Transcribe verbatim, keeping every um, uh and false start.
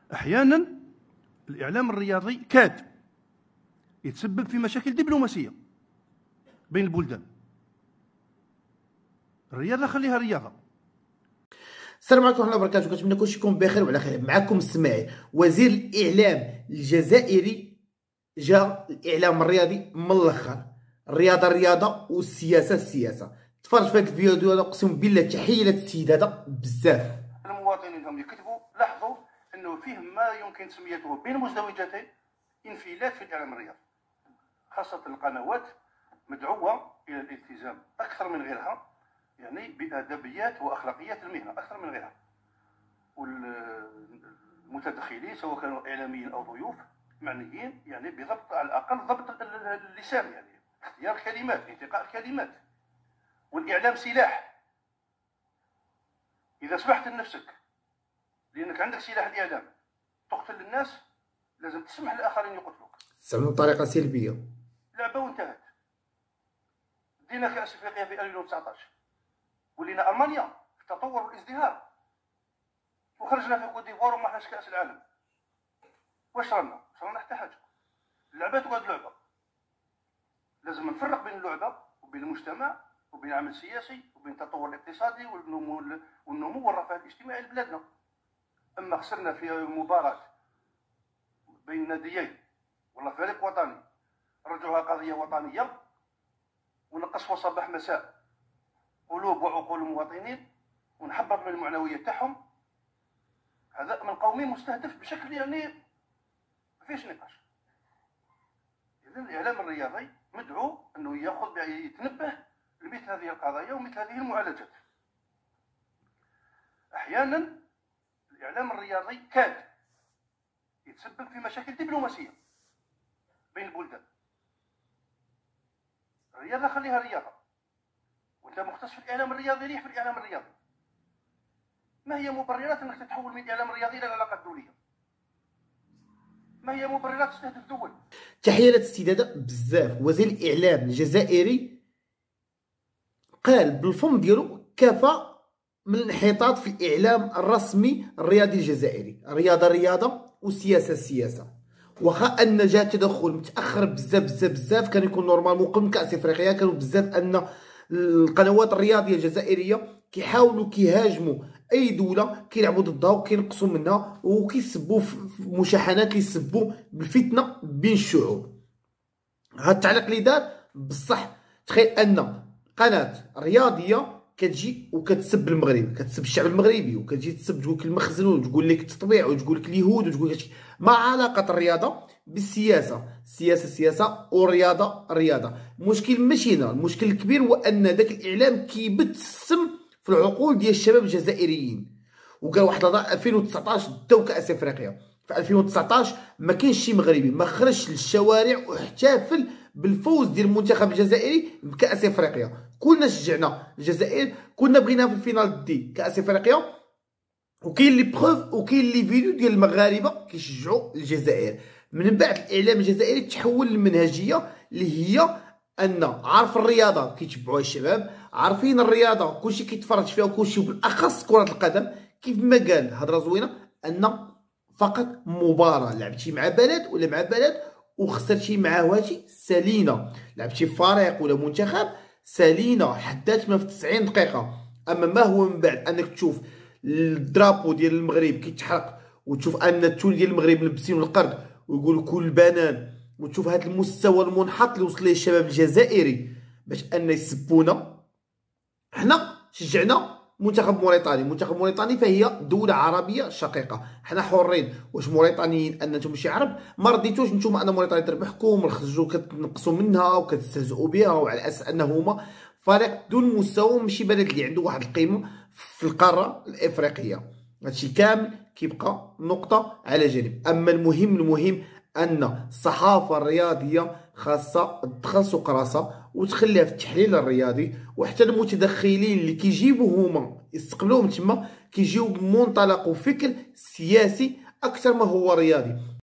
أحيانا الإعلام الرياضي كاد يتسبب في مشاكل دبلوماسية بين البلدان. الرياضة خليها رياضة. السلام عليكم ورحمة الله وبركاته، كنتمنى كلشي يكون بخير وعلى خير. معكم السماعي. وزير الإعلام الجزائري جا الإعلام الرياضي من الآخر. الرياضة الرياضة والسياسة السياسة. تفرج في هذا الفيديو هذا، اقسم بالله تحية للسيد هذا بزاف. المواطنين هم يكتبوا لاحظوا انه فيه ما يمكن تسميته بين مزدوجتين انفلات في الإعلام الرياضي، خاصة القنوات مدعوة إلى الالتزام أكثر من غيرها، يعني بأدبيات وأخلاقيات المهنة أكثر من غيرها. والمتدخلين سواء كانوا إعلاميين أو ضيوف معنيين يعني بضبط على الأقل ضبط اللسان، يعني اختيار الكلمات، انتقاء الكلمات. والإعلام سلاح. إذا سمحت لنفسك لأنك عندك سلاح الإعلام تقتل الناس، لازم تسمح للآخرين يقتلوك. تستعملوا بطريقة سلبية. لعبة وانتهت. دينا كأس أفريقيا في ألفين وتسعطاش، ولينا ألمانيا في التطور والازدهار، وخرجنا في كوت ديفوار وما حناش كأس العالم. واش رانا؟ واش رانا حتى حاجة. اللعبة تقعد لعبة. لازم نفرق بين اللعبة وبين المجتمع وبين العمل السياسي وبين التطور الاقتصادي والنمو والنمو والرفاه الاجتماعي لبلادنا. أما خسرنا في مباراة بين ناديين ولا فريق وطني رجعوها قضية وطنية ونقصوا صباح مساء قلوب وعقول المواطنين ونحبط من المعنوية تاعهم، هذا من قومي مستهدف بشكل يعني ما فيش نقاش. إذن الإعلام الرياضي مدعو أنه ياخذ يتنبه لمثل هذه القضايا ومثل هذه المعالجات. أحيانا الإعلام الرياضي كاد يتسبب في مشاكل دبلوماسية بين البلدان. الرياضة خليها رياضة، وانت مختص في الإعلام الرياضي، ريح في الإعلام الرياضي. ما هي مبررات انك تتحول من الإعلام الرياضي إلى العلاقات الدولية؟ ما هي مبررات تستهدف دول؟ تحية للسيد هذا بزاف. وزير الإعلام الجزائري قال بالفم ديالو كفى من الانحطاط في الإعلام الرسمي الرياضي الجزائري. الرياضة رياضة والسياسة السياسة. واخا ان جا تدخل متاخر بزاف بزاف بزاف، كان يكون نورمالمون قبل كاس افريقيا، كانوا بزاف ان القنوات الرياضيه الجزائريه كيحاولوا كيهاجموا اي دوله كيلعبوا ضدها وكينقصوا منها وكيسبوا في مشاحنات كيسبوا بالفتنه بين الشعوب. هذا التعليق اللي دار بصح. تخيل ان قناه رياضيه كتجي وكتسب المغرب، كتسب الشعب المغربي، وكتجي تسب تقول لك المخزن وتقول لك التطبيع وتقول لك اليهود وتقول لك. ما علاقه الرياضه بالسياسه؟ السياسه السياسه والرياضه الرياضه. المشكل ماشي هنا، المشكل الكبير هو ان داك الاعلام كيبث السم في العقول ديال الشباب الجزائريين. وقال واحد اللحظه ألفين وتسعطاش داو كاس افريقيا، في ألفين وتسعطاش ما كاينش شي مغربي ما خرجش للشوارع واحتفل بالفوز ديال المنتخب الجزائري بكاس افريقيا. كلنا شجعنا الجزائر، كنا بغيناها في الفينال دي كاس افريقيا، وكاين لي بروف وكاين لي فيديو ديال المغاربه كيشجعوا الجزائر. من بعد الاعلام الجزائري تحول للمنهجيه اللي هي ان عارف الرياضه كيتبعوها الشباب، عارفين الرياضه كلشي كيتفرج فيها وكلشي، وبالاخص كره القدم. كيف ما قال هضره زوينه ان فقط مباراه لعبتي مع بلد ولا مع بلد وخسرتي مع واتي سالينا، لعبتي في فريق ولا منتخب سالينا حدات ما في تسعين دقيقه. اما ما هو من بعد انك تشوف الدرابو ديال المغرب كيتحرق، وتشوف ان التول ديال المغرب ملبسين القرد ويقول كل بنان، وتشوف هذا المستوى المنحط اللي وصل ليه الشباب الجزائري باش ان يسبونا. حنا شجعنا منتخب موريتاني، منتخب موريتاني فهي دولة عربية شقيقة، حنا حرين. واش موريتانيين ان نتوما شي عرب؟ ما رديتوش نتوما ان موريتانيا تربحكم وخرجوا كتنقصوا منها وكتستهزئوا بها، وعلى اساس ان هما فريق دون مستوى ماشي بلد اللي عنده واحد القيمة في القارة الافريقية. هادشي كامل كيبقى نقطة على جانب. اما المهم المهم ان الصحافة الرياضية خاصة تدخل سوق راسها وتخليها في التحليل الرياضي، وحتى المتدخلين اللي كيجيبوا هما يستقبلوهم تما كيجيو بمنطلق وفكر سياسي اكثر ما هو رياضي.